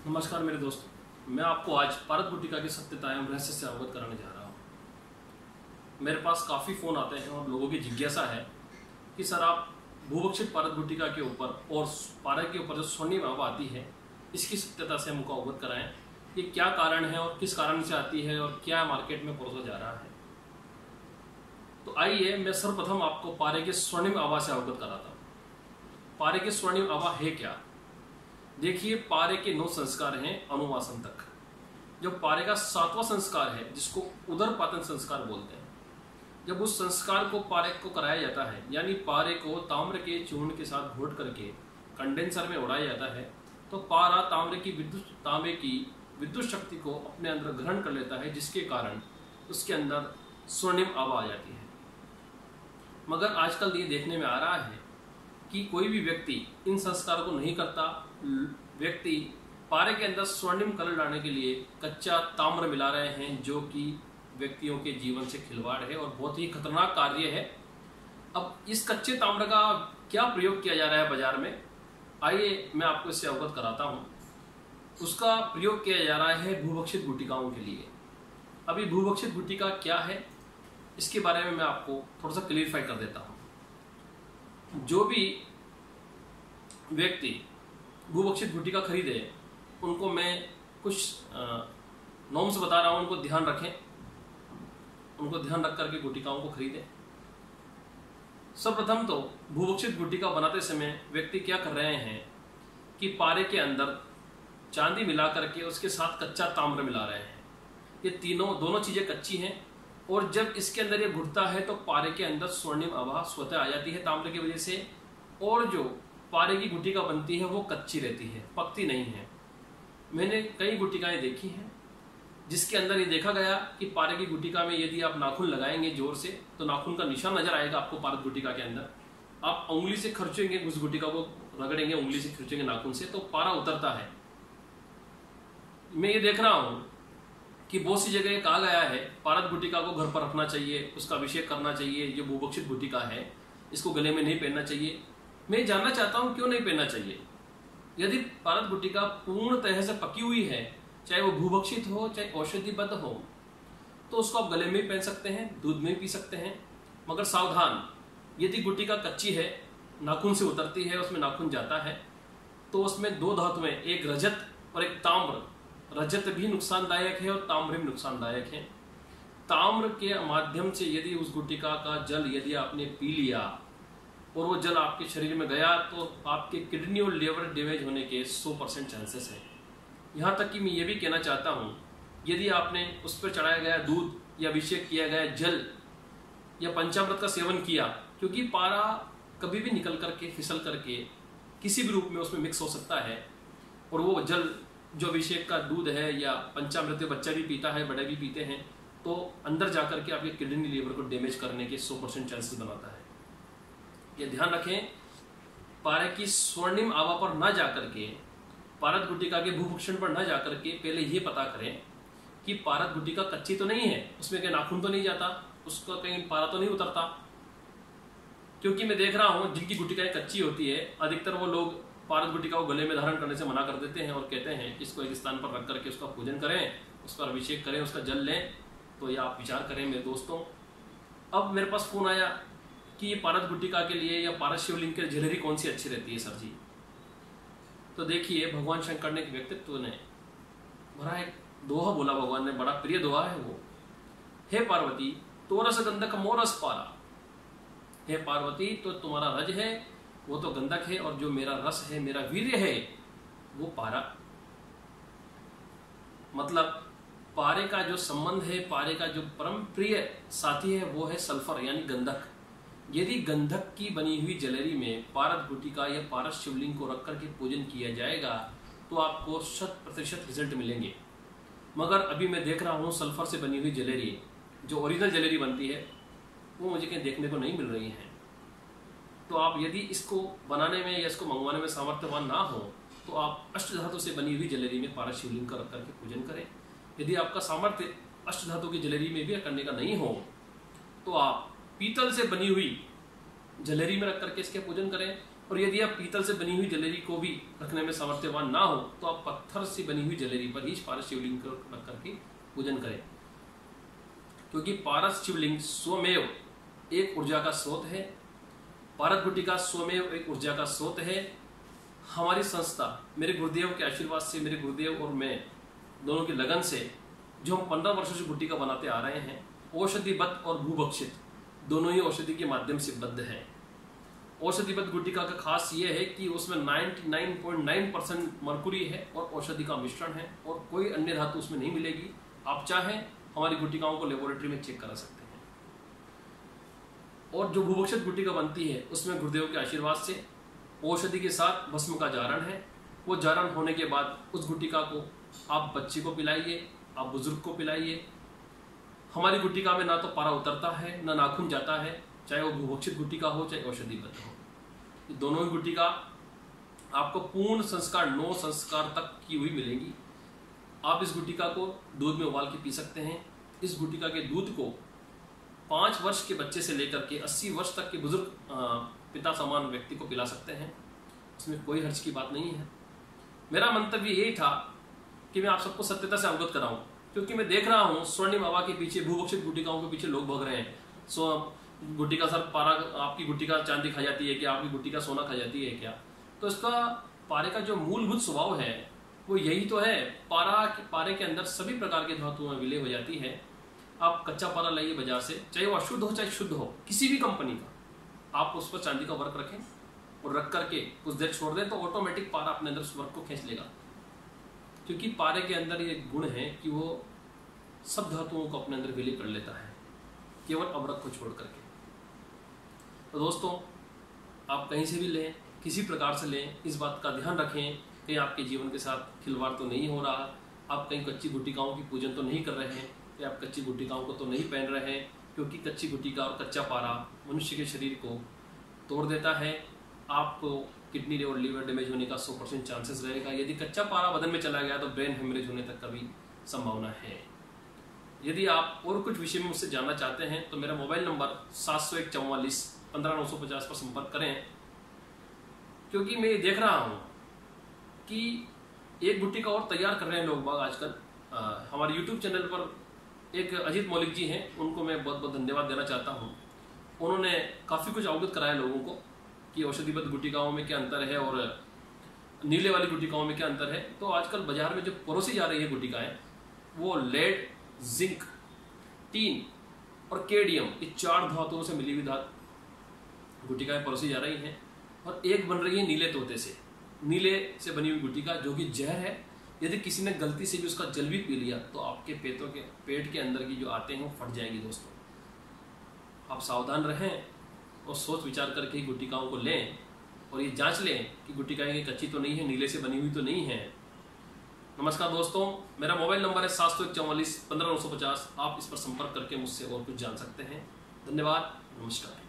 नमस्कार मेरे दोस्तों, मैं आपको आज पारद गुटिका के सत्यता एवं रहस्य से अवगत कराने जा रहा हूँ। मेरे पास काफ़ी फ़ोन आते हैं और लोगों की जिज्ञासा है कि सर आप भूभक्षित पारद गुटिका के ऊपर और पारद के ऊपर जो स्वर्णिम आभा आती है इसकी सत्यता से हमको अवगत कराएं। ये क्या कारण है और किस कारण से आती है और क्या मार्केट में परोसा जा रहा है। तो आइए मैं सर्वप्रथम आपको पारे के स्वर्णिम आभा से अवगत कराता हूँ। पारे के स्वर्णिम आभा है क्या? देखिए, पारे के 9 संस्कार हैं अनुवासन तक। जो पारे का 7वां संस्कार है जिसको उदरपातन संस्कार बोलते हैं, जब उस संस्कार को पारे को कराया जाता है, यानी पारे को ताम्र के चूर्ण के साथ घोट करके कंडेंसर में उड़ाया जाता है, तो पारा तांबे की विद्युत शक्ति को अपने अंदर ग्रहण कर लेता है, जिसके कारण उसके अंदर स्वर्णिम आभा आ जाती है। मगर आजकल ये देखने में आ रहा है कि कोई भी व्यक्ति इन संस्कारों को नहीं करता। व्यक्ति पारे के अंदर स्वर्णिम कलर डालने के लिए कच्चा ताम्र मिला रहे हैं, जो कि व्यक्तियों के जीवन से खिलवाड़ है और बहुत ही खतरनाक कार्य है। अब इस कच्चे ताम्र का क्या प्रयोग किया जा रहा है बाजार में, आइए मैं आपको इससे अवगत कराता हूँ। उसका प्रयोग किया जा रहा है भूभक्षित गुटिकाओं के लिए। अभी भूभक्षित गुटिका क्या है इसके बारे में मैं आपको थोड़ा सा क्लियरफाई कर देता हूँ। जो भी व्यक्ति भूभक्षित गुटिका खरीदे उनको मैं कुछ नॉर्म्स बता रहा हूँ, उनको ध्यान रखें। उनको ध्यान रख करके गुटिकाओं को खरीदें। सर्वप्रथम तो भूभक्षित गुटिका बनाते समय व्यक्ति क्या कर रहे हैं कि पारे के अंदर चांदी मिला करके उसके साथ कच्चा ताम्र मिला रहे हैं। ये दोनों चीजें कच्ची हैं और जब इसके अंदर ये घुटता है तो पारे के अंदर स्वर्णिम आभा स्वतः आ जाती है ताम्र की वजह से। और जो पारे की गुटिका बनती है वो कच्ची रहती है, पकती नहीं है। मैंने कई गुटिकाएं देखी हैं जिसके अंदर ये देखा गया कि पारे की गुटिका में यदि आप नाखून लगाएंगे जोर से तो नाखून का निशान नजर आएगा आपको पारद गुटिका के अंदर। आप उंगली से खर्चेंगे, उस गुटिका को रगड़ेंगे, उंगली से खर्चेंगे नाखून से, तो पारा उतरता है। मैं ये देख रहा हूं कि बहुत सी जगह कहा गया है पारद गुटिका को घर पर रखना चाहिए, उसका अभिषेक करना चाहिए। जो भूभक्षित गुटिका है इसको गले में नहीं पहनना चाहिए। मैं जानना चाहता हूं क्यों नहीं पहनना चाहिए। यदि पारद गुटिका पूर्ण तरह से पकी हुई है, चाहे वो भूभक्षित हो चाहे औषधिबद्ध हो, तो उसको आप गले में भी पहन सकते हैं, दूध में भी पी सकते हैं। मगर सावधान, यदि गुटिका कच्ची है, नाखून से उतरती है, उसमें नाखून जाता है, तो उसमें 2 धातुएं, एक रजत और एक ताम्र। रजत भी नुकसानदायक है और ताम्र भी नुकसानदायक है। ताम्र के माध्यम से यदि उस गुटिका का जल यदि आपने पी लिया और वो जल आपके शरीर में गया तो आपके किडनी और लिवर डैमेज होने के 100% चांसेस हैं। यहाँ तक कि मैं ये भी कहना चाहता हूँ, यदि आपने उस पर चढ़ाया गया दूध या अभिषेक किया गया जल या पंचामृत का सेवन किया, क्योंकि पारा कभी भी निकल करके फिसल करके किसी भी रूप में उसमें मिक्स हो सकता है, और वो जल जो अभिषेक का दूध है या पंचामृत बच्चा भी पीता है, बड़े भी पीते हैं, तो अंदर जाकर के आपके किडनी लीवर को डैमेज करने के 100% चांसेस बनाता है। ये ध्यान रखें, पारे की स्वर्णिम आभा पर ना जाकर के, पारद गुटिका के भूभक्षण पर ना जाकर के पहले ये पता करें कि पारद गुटिका कच्ची तो नहीं है, उसमें कहीं नाखून तो नहीं जाता, उसका कहीं पारा तो नहीं उतरता। क्योंकि मैं देख रहा हूं जिनकी गुटिकाएं कच्ची होती है, अधिकतर वो लोग पारद गुटिका को गले में धारण करने से मना कर देते हैं और कहते हैं कि इसको एक स्थान पर रख करके उसका पूजन करें, उसका अभिषेक करें, उसका जल लें। तो ये आप विचार करें मेरे दोस्तों। अब मेरे पास फोन आया कि ये पारद गुटिका के लिए या पारद शिवलिंग के ज्वेलरी कौन सी अच्छी रहती है सर जी। तो देखिए, भगवान शंकर ने एक व्यक्तित्व ने बड़ा एक दोहा बोला, भगवान ने बड़ा प्रिय दोहा है वो, हे पार्वती तोरस गंधक मोरस पारा। हे पार्वती, तो तुम्हारा रज है वो तो गंधक है, और जो मेरा रस है, मेरा वीर्य है, वो पारा। मतलब पारे का जो संबंध है, पारे का जो परम प्रिय साथी है वो है सल्फर यानी गंधक। यदि गंधक की बनी हुई ज्वेलरी में पारद गुटिका या पारद शिवलिंग को रख करके पूजन किया जाएगा तो आपको 100% रिजल्ट मिलेंगे। मगर अभी मैं देख रहा हूँ सल्फर से बनी हुई ज्वेलरी, जो ओरिजिनल ज्वेलरी बनती है, वो मुझे कहीं देखने को नहीं मिल रही है। तो आप यदि इसको बनाने में या इसको मंगवाने में सामर्थ्यवान ना हो तो आप अष्टधातु से बनी हुई ज्वेलरी में पारद शिवलिंग का रख करके पूजन करें। यदि आपका सामर्थ्य अष्टधातु की ज्वेलरी में भी करने का नहीं हो तो आप पीतल से बनी हुई ज्वेलरी में रख करके इसके पूजन करें। और यदि आप पीतल से बनी हुई जलेरी को भी रखने में सामर्थ्यवान ना हो तो आप पत्थर से बनी हुई जलेरी पर ही पारस शिवलिंग को रख करके पूजन करें, क्योंकि पारस शिवलिंग स्वमेव एक ऊर्जा का स्रोत है। पारस गुटिका स्वमेव एक ऊर्जा का स्रोत है। हमारी संस्था मेरे गुरुदेव के आशीर्वाद से, मेरे गुरुदेव और मैं दोनों की लगन से जो हम 15 वर्षों से गुटिका बनाते आ रहे हैं, औषधिबद्ध और भूभक्षित दोनों ही औषधि के माध्यम से बद्ध है। औषधिबद्ध गुटिका का खास ये है कि उसमें 99.9% मरकुरी है और औषधि का मिश्रण है और कोई अन्य धातु उसमें नहीं मिलेगी। आप चाहें हमारी गुटिकाओं को लेबोरेटरी में चेक करा सकते हैं। और जो भूभक्षित गुटिका बनती है उसमें गुरुदेव के आशीर्वाद से औषधि के साथ भस्म का जारण है। वो जारण होने के बाद उस गुटिका को आप बच्चे को पिलाइए, आप बुजुर्ग को पिलाइए। हमारी गुटिका में ना तो पारा उतरता है ना नाखून जाता है, चाहे वो भूभक्षित गुटिका हो चाहे औषधिबद्ध हो। ये दोनों ही गुटिका आपको पूर्ण संस्कार 9 संस्कार तक की हुई मिलेंगी। आप इस गुटिका को दूध में उबाल के पी सकते हैं। इस गुटिका के दूध को 5 वर्ष के बच्चे से लेकर के 80 वर्ष तक के बुजुर्ग पिता समान व्यक्ति को पिला सकते हैं। इसमें कोई हर्ज की बात नहीं है। मेरा मंतव्य यही था कि मैं आप सबको सत्यता से अवगत कराऊं, क्योंकि मैं देख रहा हूं स्वर्णिम बाबा के पीछे, भूभक्षित गुटिकाओं के पीछे लोग भग रहे हैं। गुटिका सर पारा, आपकी गुटिका चांदी खा जाती है क्या, आपकी गुटिका सोना खा जाती है क्या? तो इसका पारे का जो मूलभूत स्वभाव है वो यही तो है। पारे के अंदर सभी प्रकार के धातुएं विलय हो जाती है। आप कच्चा पारा लाइए बाजार से, चाहे वो अशुद्ध हो चाहे शुद्ध हो, किसी भी कंपनी का, आप उस पर चांदी का वर्क रखें और रख करके कुछ देर छोड़ दें तो ऑटोमेटिक पारा अपने अंदर उस वर्क को खींच लेगा। क्योंकि पारे के अंदर ये गुण है कि वो सब धातुओं को अपने अंदर विलय कर लेता है, केवल अवरक को छोड़ करके। तो दोस्तों, आप कहीं से भी लें, किसी प्रकार से लें, इस बात का ध्यान रखें कि आपके जीवन के साथ खिलवाड़ तो नहीं हो रहा, आप कहीं कच्ची गुटिकाओं की पूजन तो नहीं कर रहे हैं, या आप कच्ची गुटिकाओं को तो नहीं पहन रहे हैं, क्योंकि कच्ची गुटिका और कच्चा पारा मनुष्य के शरीर को तोड़ देता है। आपको किडनी और लीवर डैमेज होने का 100% चांसेस रहेगा। यदि कच्चा पारा बदन में चला गया तो ब्रेन हेमरेज होने तक का भी संभावना है। यदि आप और कुछ विषय में मुझसे जानना चाहते हैं तो मेरा मोबाइल नंबर 70144150950 पर संपर्क करें, क्योंकि मैं ये देख रहा हूँ कि एक गुटिका और तैयार कर रहे हैं लोग बाग आजकल। हमारे YouTube चैनल पर एक अजीत मौलिक जी हैं, उनको मैं बहुत बहुत धन्यवाद देना चाहता हूँ। उन्होंने काफ़ी कुछ अवगत कराया लोगों को कि औषधिबद्ध गुटिकाओं में क्या अंतर है और नीले वाली गुटिकाओं में क्या अंतर है। तो आजकल बाजार में जो परोसी जा रही है गुटिकाएं, वो लेड, जिंक, टीन और केडियम, ये 4 धातुओं से मिली हुई गुटिकाएं परोसी जा रही हैं। और एक बन रही है नीले तोते से, नीले से बनी हुई गुटिका जो कि जहर है। यदि किसी ने गलती से भी उसका जल भी पी लिया तो आपके पेट के अंदर की जो आते हैं वो फट जाएंगी। दोस्तों, आप सावधान रहें और सोच विचार करके ही गुटिकाओं को लें और ये जांच लें कि गुटिकाएं कच्ची तो नहीं है, नीले से बनी हुई तो नहीं है। नमस्कार दोस्तों, मेरा मोबाइल नंबर है 70144150950। आप इस पर संपर्क करके मुझसे और कुछ जान सकते हैं। धन्यवाद, नमस्कार।